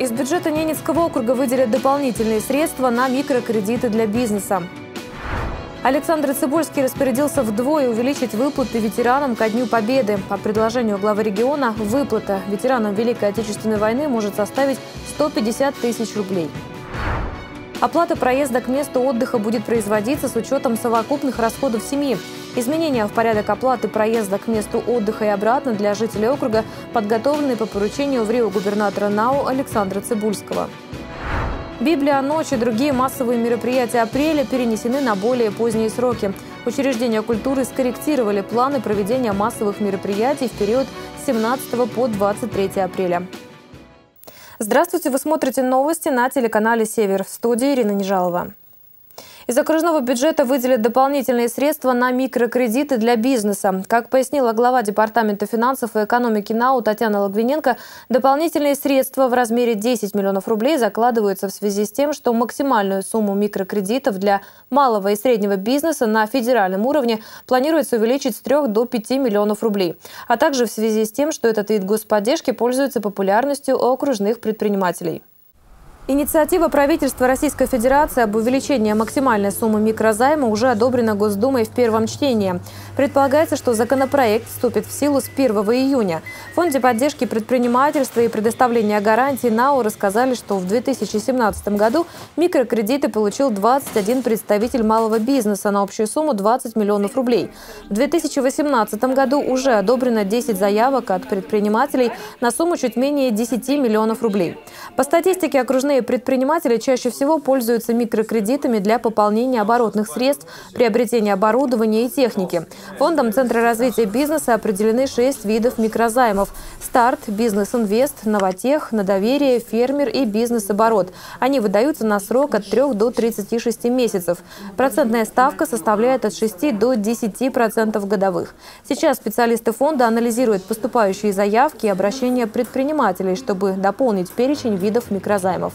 Из бюджета Ненецкого округа выделят дополнительные средства на микрокредиты для бизнеса. Александр Цыбульский распорядился вдвое увеличить выплаты ветеранам ко Дню Победы. По предложению главы региона, выплата ветеранам Великой Отечественной войны может составить 150 тысяч рублей. Оплата проезда к месту отдыха будет производиться с учетом совокупных расходов семьи. Изменения в порядок оплаты проезда к месту отдыха и обратно для жителей округа подготовлены по поручению в Рио губернатора НАУ Александра Цыбульского. Библия, ночь и другие массовые мероприятия апреля перенесены на более поздние сроки. Учреждения культуры скорректировали планы проведения массовых мероприятий в период с 17 по 23 апреля. Здравствуйте, вы смотрите новости на телеканале «Север». В студии Ирина Нежалова. Из окружного бюджета выделят дополнительные средства на микрокредиты для бизнеса. Как пояснила глава Департамента финансов и экономики НАУ Татьяна Логвиненко, дополнительные средства в размере 10 миллионов рублей закладываются в связи с тем, что максимальную сумму микрокредитов для малого и среднего бизнеса на федеральном уровне планируется увеличить с 3 до 5 миллионов рублей. А также в связи с тем, что этот вид господдержки пользуется популярностью у окружных предпринимателей. Инициатива правительства Российской Федерации об увеличении максимальной суммы микрозайма уже одобрена Госдумой в первом чтении. Предполагается, что законопроект вступит в силу с 1 июня. В Фонде поддержки предпринимательства и предоставления гарантий НАУ рассказали, что в 2017 году микрокредиты получил 21 представитель малого бизнеса на общую сумму 20 миллионов рублей. В 2018 году уже одобрено 10 заявок от предпринимателей на сумму чуть менее 10 миллионов рублей. По статистике, окружные предприниматели чаще всего пользуются микрокредитами для пополнения оборотных средств, приобретения оборудования и техники. Фондом Центра развития бизнеса определены 6 видов микрозаймов: «Старт», «Бизнес-инвест», «Новотех», «На доверие», «Фермер» и «Бизнес-оборот». Они выдаются на срок от 3 до 36 месяцев. Процентная ставка составляет от 6 до 10% годовых. Сейчас специалисты фонда анализируют поступающие заявки и обращения предпринимателей, чтобы дополнить перечень видов микрозаймов.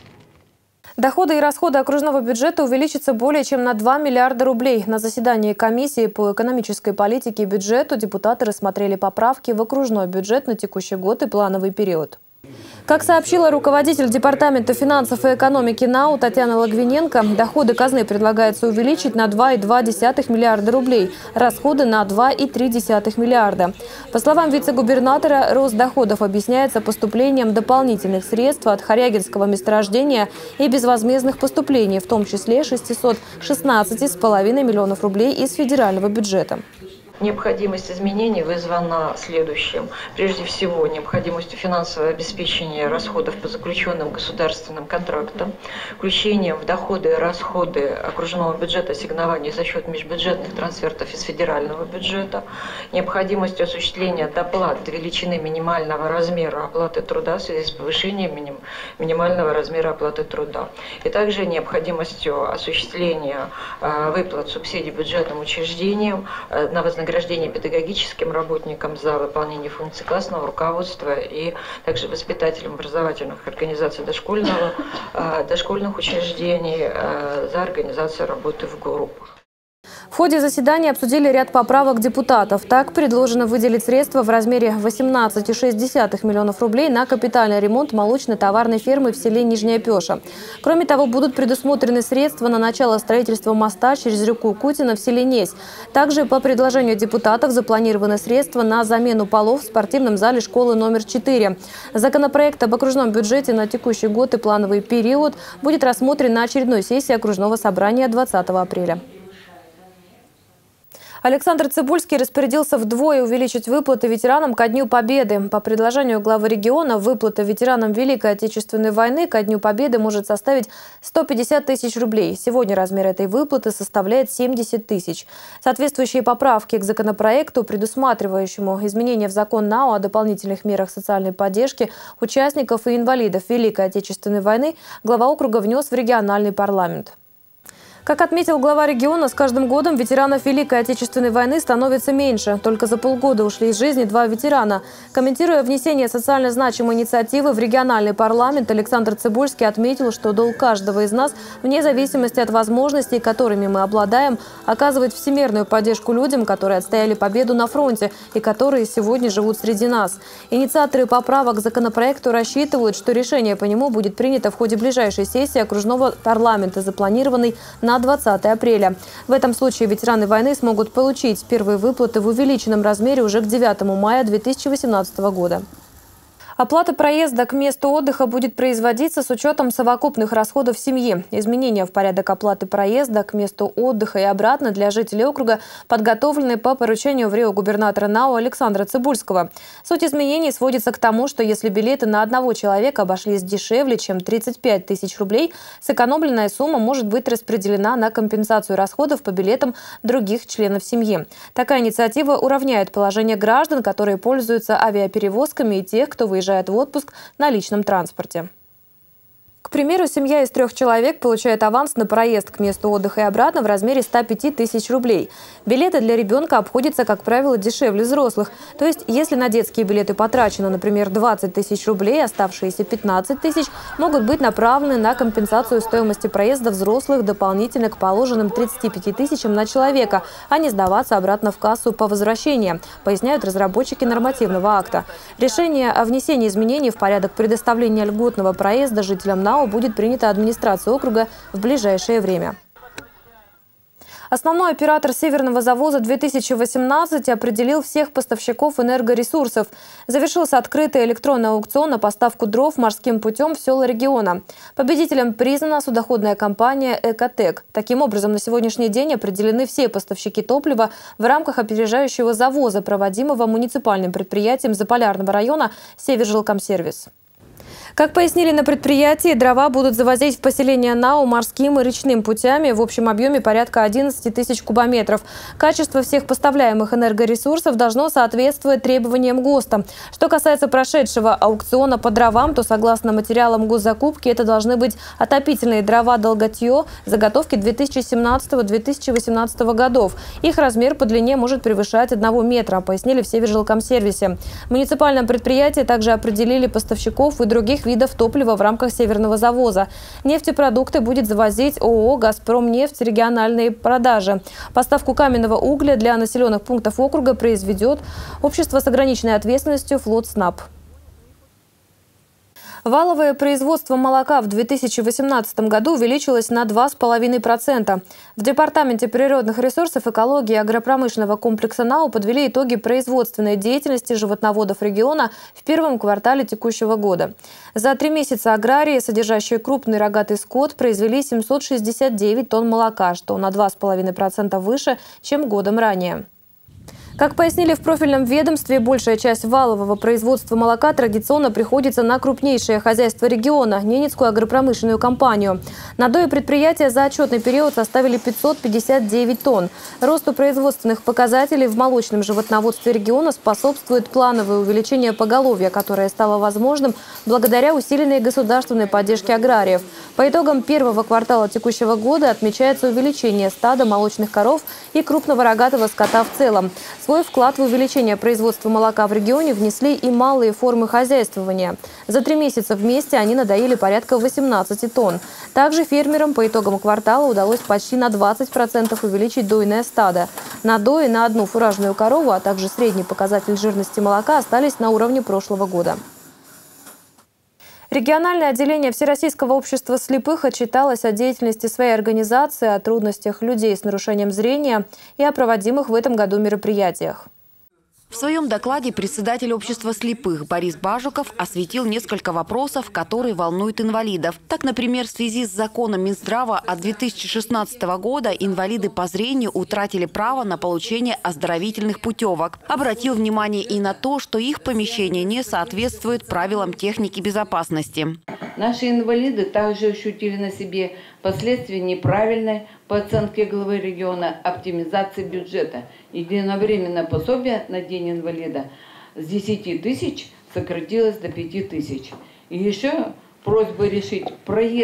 Доходы и расходы окружного бюджета увеличатся более чем на 2 миллиарда рублей. На заседании комиссии по экономической политике и бюджету депутаты рассмотрели поправки в окружной бюджет на текущий год и плановый период. Как сообщила руководитель Департамента финансов и экономики НАУ Татьяна Логвиненко, доходы казны предлагается увеличить на 2,2 миллиарда рублей, расходы на 2,3 миллиарда. По словам вице-губернатора, рост доходов объясняется поступлением дополнительных средств от Хорягинского месторождения и безвозмездных поступлений, в том числе 616,5 миллионов рублей из федерального бюджета. Необходимость изменений вызвана следующим. Прежде всего, необходимостью финансового обеспечения расходов по заключенным государственным контрактам, включением в доходы и расходы окружного бюджета ассигнований за счет межбюджетных трансфертов из федерального бюджета, необходимостью осуществления доплат до величины минимального размера оплаты труда в связи с повышением минимального размера оплаты труда, и также необходимостью осуществления выплат субсидий бюджетным учреждениям на вознаграждение педагогическим работникам за выполнение функций классного руководства и также воспитателям образовательных организаций дошкольных учреждений за организацию работы в группах. В ходе заседания обсудили ряд поправок депутатов. Так, предложено выделить средства в размере 18,6 миллионов рублей на капитальный ремонт молочно-товарной фермы в селе Нижняя Пеша. Кроме того, будут предусмотрены средства на начало строительства моста через реку Кутина в селе Несь. Также по предложению депутатов запланированы средства на замену полов в спортивном зале школы номер 4. Законопроект об окружном бюджете на текущий год и плановый период будет рассмотрен на очередной сессии окружного собрания 20 апреля. Александр Цыбульский распорядился вдвое увеличить выплаты ветеранам ко Дню Победы. По предложению главы региона, выплата ветеранам Великой Отечественной войны ко Дню Победы может составить 150 тысяч рублей. Сегодня размер этой выплаты составляет 70 тысяч. Соответствующие поправки к законопроекту, предусматривающему изменения в закон НАУ о дополнительных мерах социальной поддержки участников и инвалидов Великой Отечественной войны, глава округа внес в региональный парламент. Как отметил глава региона, с каждым годом ветеранов Великой Отечественной войны становится меньше. Только за полгода ушли из жизни 2 ветерана. Комментируя внесение социально значимой инициативы в региональный парламент, Александр Цыбульский отметил, что долг каждого из нас, вне зависимости от возможностей, которыми мы обладаем, оказывать всемирную поддержку людям, которые отстояли победу на фронте и которые сегодня живут среди нас. Инициаторы поправок к законопроекту рассчитывают, что решение по нему будет принято в ходе ближайшей сессии окружного парламента, запланированной на 20 апреля. В этом случае ветераны войны смогут получить первые выплаты в увеличенном размере уже к 9 мая 2018 года. Оплата проезда к месту отдыха будет производиться с учетом совокупных расходов семьи. Изменения в порядок оплаты проезда к месту отдыха и обратно для жителей округа подготовлены по поручению в Рио губернатора НАУ Александра Цыбульского. Суть изменений сводится к тому, что если билеты на одного человека обошлись дешевле, чем 35 тысяч рублей, сэкономленная сумма может быть распределена на компенсацию расходов по билетам других членов семьи. Такая инициатива уравняет положение граждан, которые пользуются авиаперевозками, и тех, кто выезжает в отпуск на личном транспорте. К примеру, семья из 3 человек получает аванс на проезд к месту отдыха и обратно в размере 105 тысяч рублей. Билеты для ребенка обходятся, как правило, дешевле взрослых. То есть, если на детские билеты потрачено, например, 20 тысяч рублей, оставшиеся 15 тысяч могут быть направлены на компенсацию стоимости проезда взрослых дополнительно к положенным 35 тысячам на человека, а не сдаваться обратно в кассу по возвращении, поясняют разработчики нормативного акта. Решение о внесении изменений в порядок предоставления льготного проезда жителям НАУ будет принято администрацией округа в ближайшее время. Основной оператор Северного завоза 2018 определил всех поставщиков энергоресурсов. Завершился открытый электронный аукцион на поставку дров морским путем в села региона. Победителем признана судоходная компания «Экотек». Таким образом, на сегодняшний день определены все поставщики топлива в рамках опережающего завоза, проводимого муниципальным предприятием Заполярного района «Севержилкомсервис». Как пояснили на предприятии, дрова будут завозить в поселение НАУ морским и речным путями в общем объеме порядка 11 тысяч кубометров. Качество всех поставляемых энергоресурсов должно соответствовать требованиям ГОСТа. Что касается прошедшего аукциона по дровам, то согласно материалам госзакупки это должны быть отопительные дрова «Долготье» заготовки 2017-2018 годов. Их размер по длине может превышать 1 метра, пояснили в Севержилкомсервисе. В муниципальном предприятии также определили поставщиков и других видов топлива в рамках Северного завоза. Нефтепродукты будет завозить ООО «Газпромнефть» региональные продажи. Поставку каменного угля для населенных пунктов округа произведет общество с ограниченной ответственностью «Флотснаб». Валовое производство молока в 2018 году увеличилось на 2,5%. В Департаменте природных ресурсов, экологии и агропромышленного комплекса НАУ подвели итоги производственной деятельности животноводов региона в первом квартале текущего года. За 3 месяца аграрии, содержащие крупный рогатый скот, произвели 769 тонн молока, что на 2,5% выше, чем годом ранее. Как пояснили в профильном ведомстве, большая часть валового производства молока традиционно приходится на крупнейшее хозяйство региона – Ненецкую агропромышленную компанию. Надои предприятия за отчетный период составили 559 тонн. Росту производственных показателей в молочном животноводстве региона способствует плановое увеличение поголовья, которое стало возможным благодаря усиленной государственной поддержке аграриев. По итогам первого квартала текущего года отмечается увеличение стада молочных коров и крупного рогатого скота в целом. Свой вклад в увеличение производства молока в регионе внесли и малые формы хозяйствования. За 3 месяца вместе они надоили порядка 18 тонн. Также фермерам по итогам квартала удалось почти на 20% увеличить дойное стадо. Надои на одну фуражную корову, а также средний показатель жирности молока остались на уровне прошлого года. Региональное отделение Всероссийского общества слепых отчиталось о деятельности своей организации, о трудностях людей с нарушением зрения и о проводимых в этом году мероприятиях. В своем докладе председатель общества слепых Борис Бажуков осветил несколько вопросов, которые волнуют инвалидов. Так, например, в связи с законом Минздрава от 2016 года инвалиды по зрению утратили право на получение оздоровительных путевок. Обратил внимание и на то, что их помещение не соответствует правилам техники безопасности. Наши инвалиды также ощутили на себе последствия неправильной, по оценке главы региона, оптимизации бюджета. Единовременное пособие на День инвалида с 10 тысяч сократилось до 5 тысяч. И еще просьба решить проезд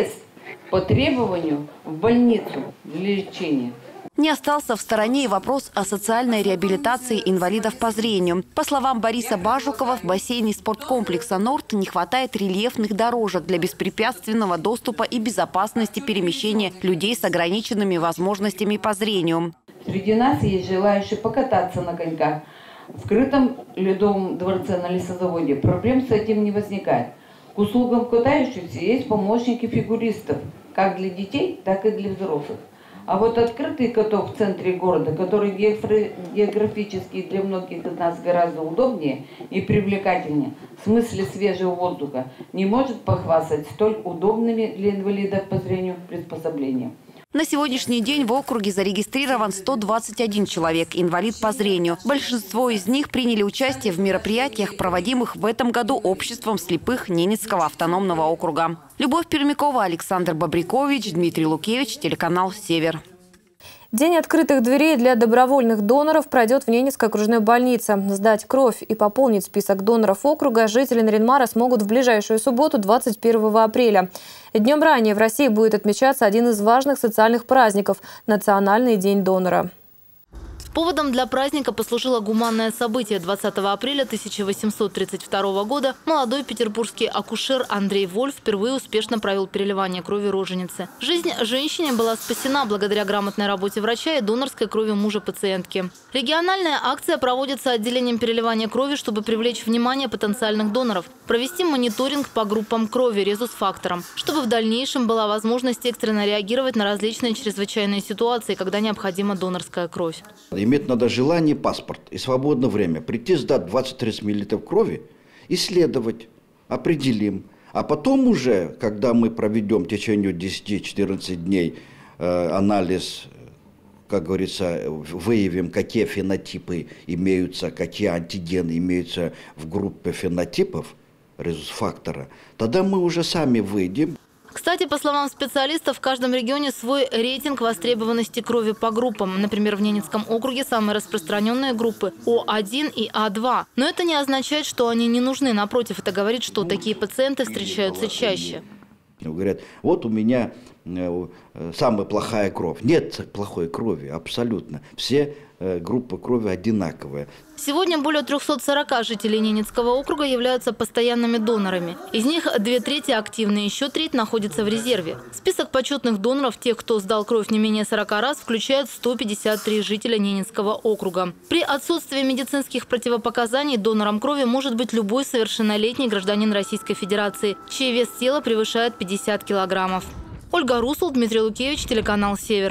по требованию в больницу для лечения. Не остался в стороне и вопрос о социальной реабилитации инвалидов по зрению. По словам Бориса Бажукова, в бассейне спорткомплекса «Норд» не хватает рельефных дорожек для беспрепятственного доступа и безопасности перемещения людей с ограниченными возможностями по зрению. Среди нас есть желающие покататься на коньках. В крытом ледовом дворце на лесозаводе проблем с этим не возникает. К услугам катающихся есть помощники фигуристов, как для детей, так и для взрослых. А вот открытый каток в центре города, который географически для многих из нас гораздо удобнее и привлекательнее, в смысле свежего воздуха, не может похвастать столь удобными для инвалидов по зрению приспособлениями. На сегодняшний день в округе зарегистрирован 121 человек, инвалид по зрению. Большинство из них приняли участие в мероприятиях, проводимых в этом году обществом слепых Ненецкого автономного округа. Любовь Пермякова, Александр Бобрикович, Дмитрий Лукевич, телеканал «Север». День открытых дверей для добровольных доноров пройдет в Ненецкой окружной больнице. Сдать кровь и пополнить список доноров округа жители Нарьян-Мара смогут в ближайшую субботу, 21 апреля. Днем ранее в России будет отмечаться один из важных социальных праздников – Национальный день донора. Поводом для праздника послужило гуманное событие. 20 апреля 1832 года молодой петербургский акушер Андрей Вольф впервые успешно провел переливание крови роженицы. Жизнь женщине была спасена благодаря грамотной работе врача и донорской крови мужа пациентки. Региональная акция проводится отделением переливания крови, чтобы привлечь внимание потенциальных доноров, провести мониторинг по группам крови, резус-факторам, чтобы в дальнейшем была возможность экстренно реагировать на различные чрезвычайные ситуации, когда необходима донорская кровь. Иметь надо желание, паспорт и свободное время. Прийти, сдать 20-30 мл крови, исследовать, определим. А потом уже, когда мы проведем в течение 10-14 дней анализ, как говорится, выявим, какие фенотипы имеются, какие антигены имеются в группе фенотипов, резус-фактора, тогда мы уже сами выйдем. Кстати, по словам специалистов, в каждом регионе свой рейтинг востребованности крови по группам. Например, в Ненецком округе самые распространенные группы О1 и А2. Но это не означает, что они не нужны. Напротив, это говорит, что такие пациенты встречаются чаще. Говорят, вот у меня самая плохая кровь. Нет плохой крови, абсолютно. Все группы крови одинаковые. Сегодня более 340 жителей Ненецкого округа являются постоянными донорами. Из них 2/3 активны, еще треть находится в резерве. Список почетных доноров, тех, кто сдал кровь не менее 40 раз, включает 153 жителя Ненецкого округа. При отсутствии медицинских противопоказаний донором крови может быть любой совершеннолетний гражданин Российской Федерации, чей вес тела превышает 50 килограммов. Ольга Русул, Дмитрий Лукевич, телеканал «Север».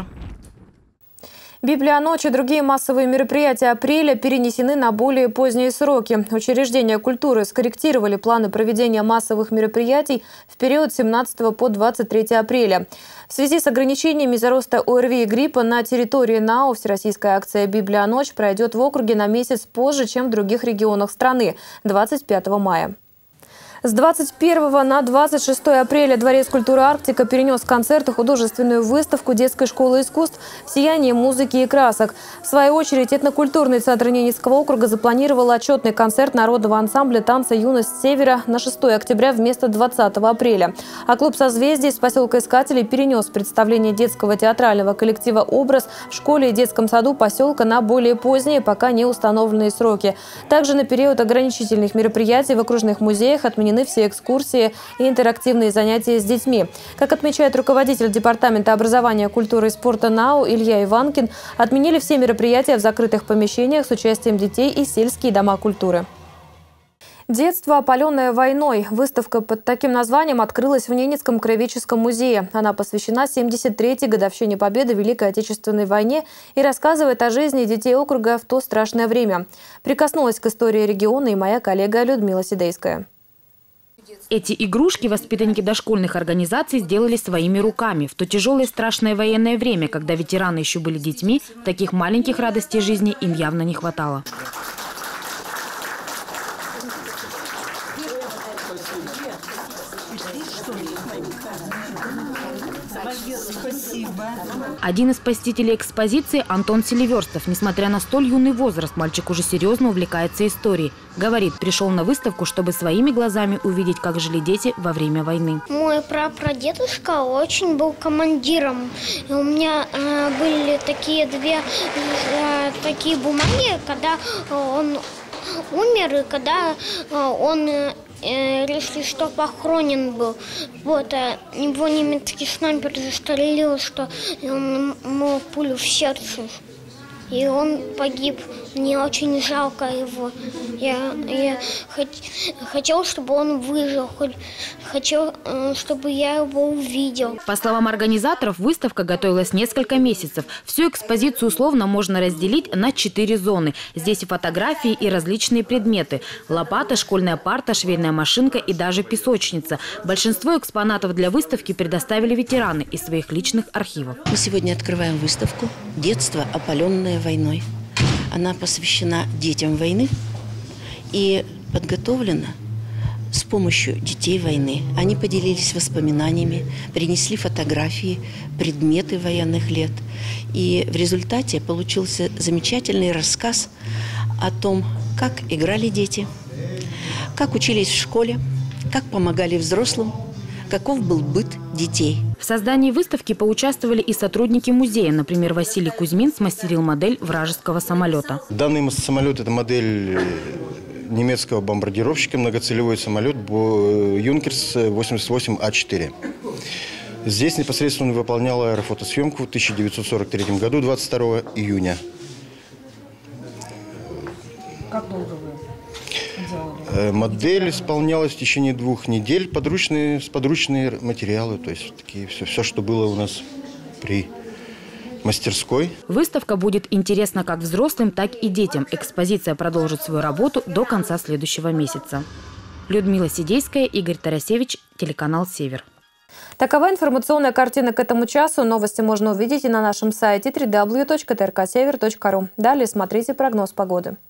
Библия ночи и другие массовые мероприятия апреля перенесены на более поздние сроки. Учреждения культуры скорректировали планы проведения массовых мероприятий в период с 17 по 23 апреля. В связи с ограничениями из-за роста ОРВИ и гриппа на территории НАО всероссийская акция «Библия ночь» пройдет в округе на месяц позже, чем в других регионах страны – 25 мая. С 21 на 26 апреля Дворец культуры «Арктика» перенес концерт и художественную выставку детской школы искусств «Сияние музыки и красок». В свою очередь, этнокультурный центр Ненецкого округа запланировал отчетный концерт народного ансамбля танца «Юность Севера» на 6 октября вместо 20 апреля. А клуб «Созвездие» из поселка Искателей перенес представление детского театрального коллектива «Образ» в школе и детском саду поселка на более поздние, пока не установленные сроки. Также на период ограничительных мероприятий в окружных музеях отменены все экскурсии и интерактивные занятия с детьми. Как отмечает руководитель Департамента образования, культуры и спорта НАО Илья Иванкин, отменили все мероприятия в закрытых помещениях с участием детей и сельские дома культуры. «Детство, опаленное войной». Выставка под таким названием открылась в Ненецком краеведческом музее. Она посвящена 73-й годовщине победы в Великой Отечественной войне и рассказывает о жизни детей округа в то страшное время. Прикоснулась к истории региона и моя коллега Людмила Сидейская. Эти игрушки воспитанники дошкольных организаций сделали своими руками. В то тяжелое страшное военное время, когда ветераны еще были детьми, таких маленьких радостей жизни им явно не хватало. Один из посетителей экспозиции – Антон Селиверстов. Несмотря на столь юный возраст, мальчик уже серьезно увлекается историей. Говорит, пришел на выставку, чтобы своими глазами увидеть, как жили дети во время войны. Мой прапрадедушка очень был командиром. И у меня были такие такие бумаги, когда он умер и когда он если что, похоронен был. Вот, его немецкий снайпер застрелил, что ему пулю в сердце. И он погиб. Мне очень жалко его. Я хотел, чтобы он выжил. Хотел, чтобы я его увидел. По словам организаторов, выставка готовилась несколько месяцев. Всю экспозицию условно можно разделить на 4 зоны. Здесь и фотографии, и различные предметы. Лопата, школьная парта, швейная машинка и даже песочница. Большинство экспонатов для выставки предоставили ветераны из своих личных архивов. Мы сегодня открываем выставку «Детство, опаленное войной». Она посвящена детям войны и подготовлена с помощью детей войны. Они поделились воспоминаниями, принесли фотографии, предметы военных лет. И в результате получился замечательный рассказ о том, как играли дети, как учились в школе, как помогали взрослым, каков был быт детей. В создании выставки поучаствовали и сотрудники музея. Например, Василий Кузьмин смастерил модель вражеского самолета. Данный самолет – это модель немецкого бомбардировщика, многоцелевой самолет «Юнкерс 88А4». Здесь непосредственно выполняла аэрофотосъемку в 1943 году, 22 июня. Как долго вы делали? Модель исполнялась в течение 2 недель, подручные материалы, то есть такие, все, что было у нас при мастерской. Выставка будет интересна как взрослым, так и детям. Экспозиция продолжит свою работу до конца следующего месяца. Людмила Сидейская, Игорь Тарасевич, телеканал «Север». Такова информационная картина к этому часу. Новости можно увидеть и на нашем сайте www.trksever.ru. Далее смотрите прогноз погоды.